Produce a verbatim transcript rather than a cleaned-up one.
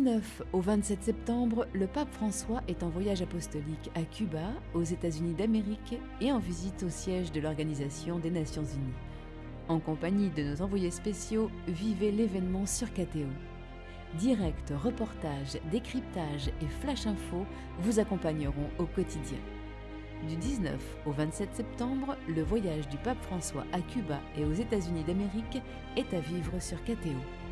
dix-neuf au vingt-sept septembre, le pape François est en voyage apostolique à Cuba, aux États-Unis d'Amérique et en visite au siège de l'Organisation des Nations Unies. En compagnie de nos envoyés spéciaux, vivez l'événement sur K T O. Direct, reportage, décryptage et flash info vous accompagneront au quotidien. Du dix-neuf au vingt-sept septembre, le voyage du pape François à Cuba et aux États-Unis d'Amérique est à vivre sur K T O.